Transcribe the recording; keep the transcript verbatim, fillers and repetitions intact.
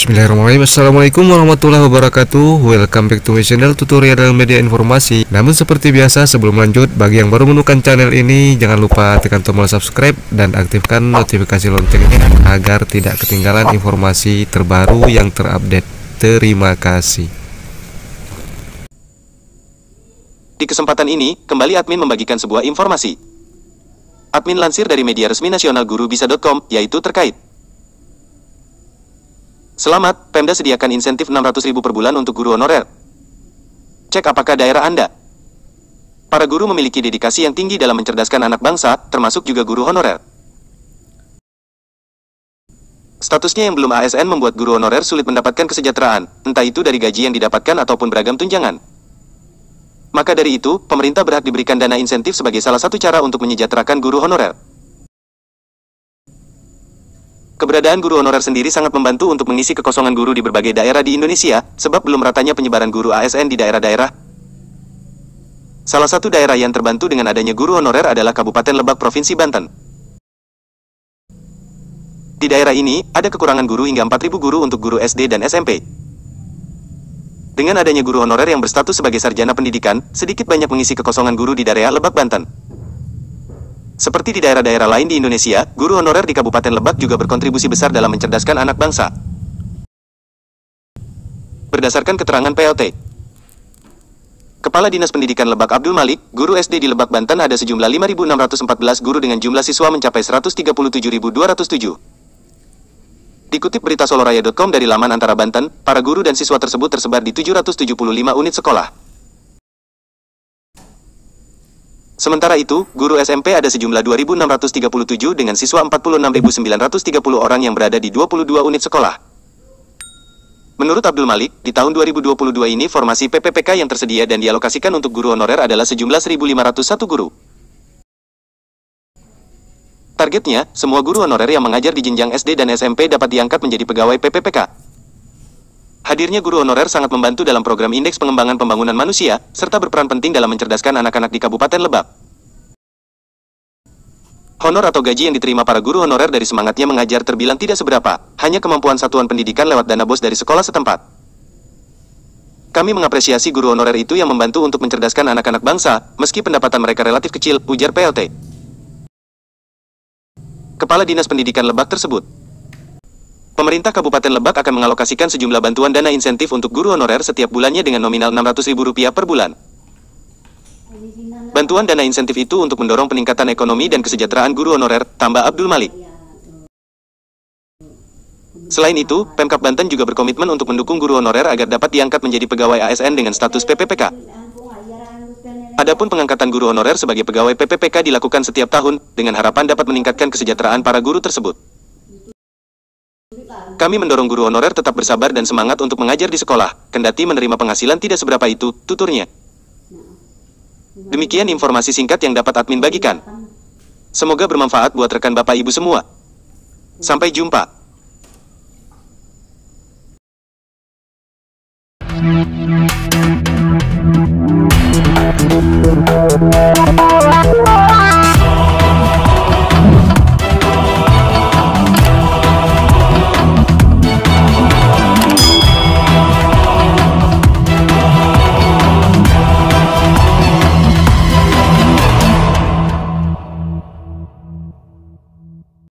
Bismillahirrahmanirrahim. Assalamualaikum warahmatullahi wabarakatuh. Welcome back to my channel tutorial dalam media informasi. Namun seperti biasa, sebelum lanjut, bagi yang baru menemukan channel ini, jangan lupa tekan tombol subscribe dan aktifkan notifikasi loncengnya agar tidak ketinggalan informasi terbaru yang terupdate. Terima kasih. Di kesempatan ini, kembali admin membagikan sebuah informasi. Admin lansir dari media resmi nasional gurubisa titik com, yaitu terkait Selamat, Pemda sediakan insentif enam ratus ribu per bulan untuk guru honorer. Cek apakah daerah Anda. Para guru memiliki dedikasi yang tinggi dalam mencerdaskan anak bangsa, termasuk juga guru honorer. Statusnya yang belum A S N membuat guru honorer sulit mendapatkan kesejahteraan, entah itu dari gaji yang didapatkan ataupun beragam tunjangan. Maka dari itu, pemerintah berhak diberikan dana insentif sebagai salah satu cara untuk menyejahterakan guru honorer. Keberadaan guru honorer sendiri sangat membantu untuk mengisi kekosongan guru di berbagai daerah di Indonesia, sebab belum ratanya penyebaran guru A S N di daerah-daerah. Salah satu daerah yang terbantu dengan adanya guru honorer adalah Kabupaten Lebak, Provinsi Banten. Di daerah ini, ada kekurangan guru hingga empat ribu guru untuk guru S D dan S M P. Dengan adanya guru honorer yang berstatus sebagai sarjana pendidikan, sedikit banyak mengisi kekosongan guru di daerah Lebak, Banten. Seperti di daerah-daerah lain di Indonesia, guru honorer di Kabupaten Lebak juga berkontribusi besar dalam mencerdaskan anak bangsa. Berdasarkan keterangan P L T, Kepala Dinas Pendidikan Lebak Abdul Malik, guru S D di Lebak, Banten ada sejumlah lima ribu enam ratus empat belas guru dengan jumlah siswa mencapai seratus tiga puluh tujuh ribu dua ratus tujuh. Dikutip berita soloraya titik com dari laman Antara Banten, para guru dan siswa tersebut tersebar di tujuh ratus tujuh puluh lima unit sekolah. Sementara itu, guru S M P ada sejumlah dua ribu enam ratus tiga puluh tujuh dengan siswa empat puluh enam ribu sembilan ratus tiga puluh orang yang berada di dua puluh dua unit sekolah. Menurut Abdul Malik, di tahun dua ribu dua puluh dua ini formasi P P P K yang tersedia dan dialokasikan untuk guru honorer adalah sejumlah seribu lima ratus satu guru. Targetnya, semua guru honorer yang mengajar di jenjang S D dan S M P dapat diangkat menjadi pegawai P P P K. Hadirnya guru honorer sangat membantu dalam program Indeks Pengembangan Pembangunan Manusia, serta berperan penting dalam mencerdaskan anak-anak di Kabupaten Lebak. Honor atau gaji yang diterima para guru honorer dari semangatnya mengajar terbilang tidak seberapa, hanya kemampuan satuan pendidikan lewat dana bos dari sekolah setempat. Kami mengapresiasi guru honorer itu yang membantu untuk mencerdaskan anak-anak bangsa, meski pendapatan mereka relatif kecil, ujar P L T. Kepala Dinas Pendidikan Lebak tersebut. Pemerintah Kabupaten Lebak akan mengalokasikan sejumlah bantuan dana insentif untuk guru honorer setiap bulannya dengan nominal enam ratus ribu rupiah per bulan. Bantuan dana insentif itu untuk mendorong peningkatan ekonomi dan kesejahteraan guru honorer, tambah Abdul Malik. Selain itu, Pemkab Banten juga berkomitmen untuk mendukung guru honorer agar dapat diangkat menjadi pegawai A S N dengan status P P P K. Adapun pengangkatan guru honorer sebagai pegawai P P P K dilakukan setiap tahun, dengan harapan dapat meningkatkan kesejahteraan para guru tersebut. Kami mendorong guru honorer tetap bersabar dan semangat untuk mengajar di sekolah, kendati menerima penghasilan tidak seberapa itu, tuturnya. Demikian informasi singkat yang dapat admin bagikan. Semoga bermanfaat buat rekan Bapak Ibu semua. Sampai jumpa.